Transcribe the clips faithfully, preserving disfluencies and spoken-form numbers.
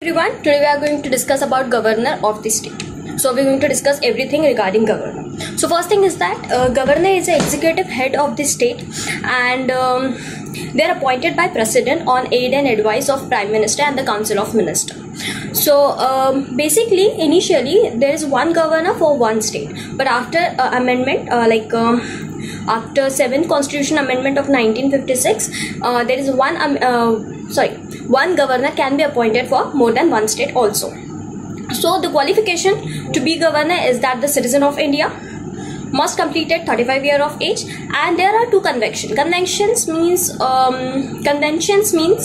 Everyone, today we are going to discuss about governor of the state. So we're going to discuss everything regarding governor. So first thing is that uh, governor is the executive head of the state, and um, they are appointed by president on aid and advice of prime minister and the council of minister. So um, basically initially there is one governor for one state, but after uh, amendment uh, like um, after seventh constitution amendment of nineteen fifty-six, uh, there is one um, uh, sorry one governor can be appointed for more than one state also. So the qualification to be governor is that the citizen of India must completed thirty-five year of age, and there are two conventions. Conventions means um, conventions means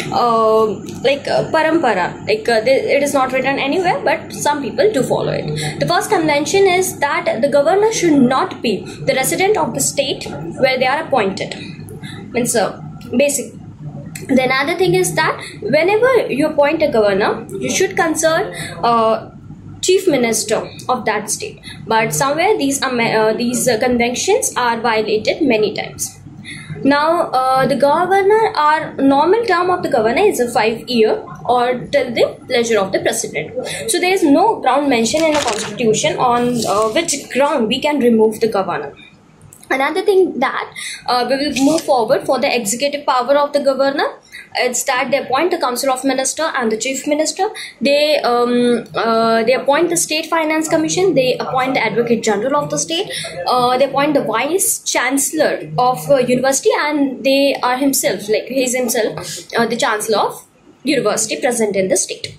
uh, like uh, parampara, like uh, they, it is not written anywhere, but some people do follow it. The first convention is that the governor should not be the resident of the state where they are appointed. Means uh, basic. The another thing is that whenever you appoint a governor, you should consult uh, chief minister of that state. But somewhere these uh, these uh, conventions are violated many times. Now uh, the governor, our normal term of the governor is a five year or till the pleasure of the president. So there is no ground mentioned in the constitution on uh, which ground we can remove the governor. Another thing that uh, we will move forward for the executive power of the governor, it's that they appoint the council of minister and the chief minister. They um, uh, they appoint the state finance commission. They appoint the advocate general of the state. Uh, they appoint the vice chancellor of uh, university, and they are himself, like he is himself, uh, the chancellor of university present in the state.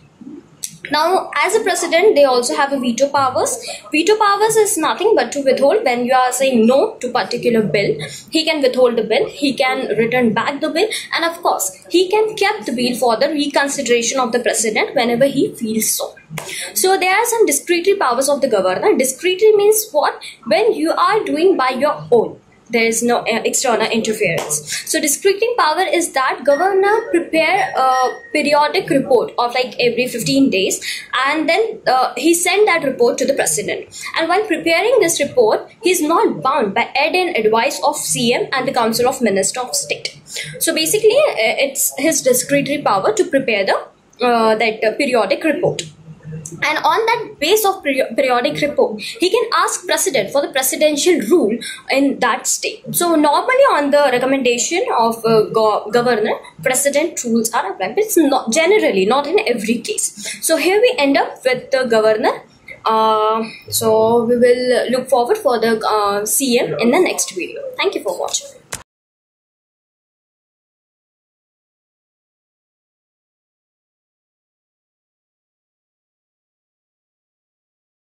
Now, as a president, they also have a veto powers. Veto powers is nothing but to withhold when you are saying no to particular bill. He can withhold the bill, he can return back the bill, and of course, he can keep the bill for the reconsideration of the president whenever he feels so. So, there are some discretionary powers of the governor. Discretionary means what? When you are doing by your own. There is no uh, external interference. So discretionary power is that governor prepare a periodic report of like every fifteen days, and then uh, he send that report to the president. And while preparing this report, he is not bound by aid and advice of C M and the council of minister of state. So basically, uh, it's his discretionary power to prepare the uh, that uh, periodic report. And on that base of periodic report, he can ask president for the presidential rule in that state. So normally on the recommendation of uh, go governor, president rules are applied, but it's not generally, not in every case. So here we end up with the governor. Uh, so we will look forward for the uh, C M in the next video. Thank you for watching.